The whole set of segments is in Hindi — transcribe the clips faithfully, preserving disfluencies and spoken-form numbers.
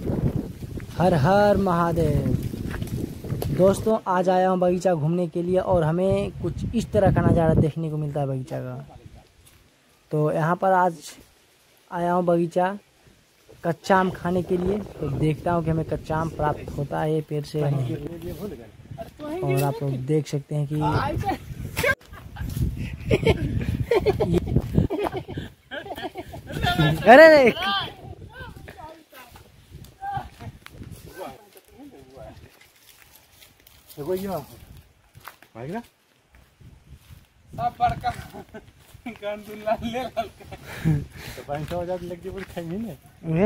हर हर महादेव। दोस्तों आज आया हूँ बगीचा घूमने के लिए और हमें कुछ इस तरह का नज़ारा देखने को मिलता है बगीचा का। तो यहाँ पर आज आया हूँ बगीचा कच्चा आम खाने के लिए। तो देखता हूँ कि हमें कच्चा आम प्राप्त होता है ये पेड़ से नहीं। और आप लोग देख सकते हैं कि अरे रे देखो ये भाग ना सब बड़का गंदुला ले ललका तो पाँच सौ हजार लग जे खाई नहीं ने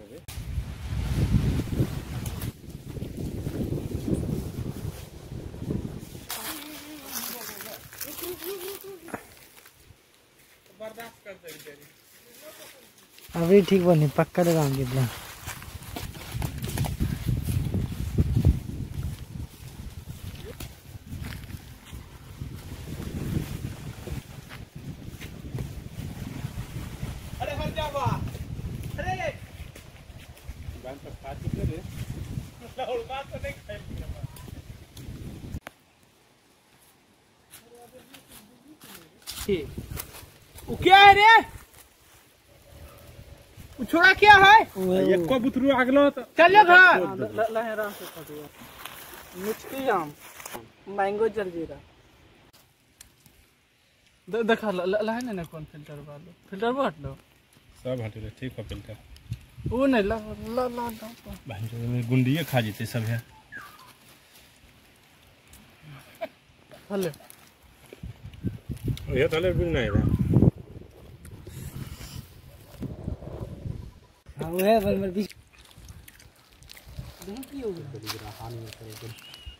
बर्दाश्त कर दे अभी ठीक बनी पक्का लगाऊंगी इतना। अरे हर जा बा अरे गान पर खा चुके रे और बात तो नहीं खाई वो क्या है रे वो छोड़ा क्या है एक को बुतरू आगलो तो चले था लहरा से फटिया मिचकी आम मैंगो जलजीरा देखा लहने ना कौन फिल्टर वालो फिल्टर वो हट लो सब हट ले ठीक है फिल्टर वो नहीं ला ला ला बहन जो में गुंडिये खा जेते सब है हले ये तले बिल नहीं रहा हां वो है बल बीच देख की हो गई हाल में करे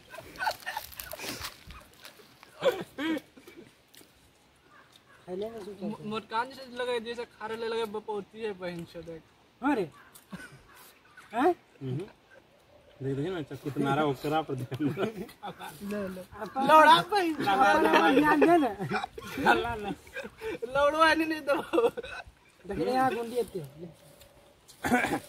मोटकान से लगे जैसे खारे ले लगे बपोती है बहन से देख अरे हैं देख देखिए ना चक्कू तो नारा ओकरा पर ध्यान ले ले लौड़ा भाई ध्यान दे ना ला ला लौड़ो है नहीं तो देखिए यहां गुंडी आती है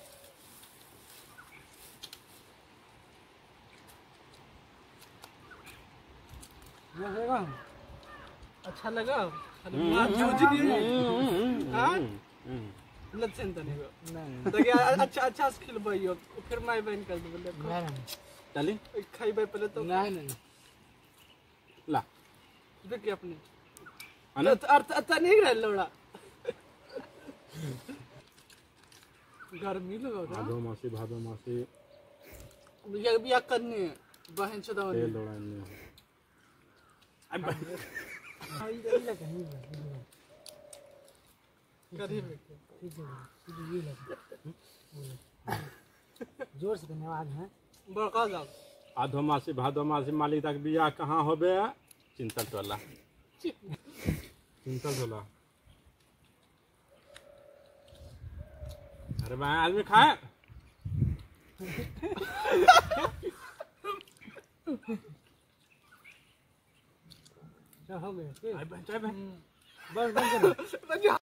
ये अच्छा लगा मां जूझ नहीं हां लक्षण तो नहीं नहीं तो क्या अच्छा अच्छा से खिलबइयो फिर मैं बहन कर दे बोले चली खाइबे पहले तो नहीं नहीं ला देखिए अपने अना अर्थ अर्थ नहीं रह लौड़ा गर्मी लगा रहा भादो मासी भादो मासी ये बिया करनी बहन से दवा तेल दौड़ा नहीं अब आई इधर कहीं करी ये लगा जोर से धन्यवाद है बड़का जाओ आधो मासी भादो मासी मालिक तक बिया कहाँ होबे चिंता टोला चिंता टोला अरे भाई आदमी खाए क्या हो गया भाई बचाए भाई बस बस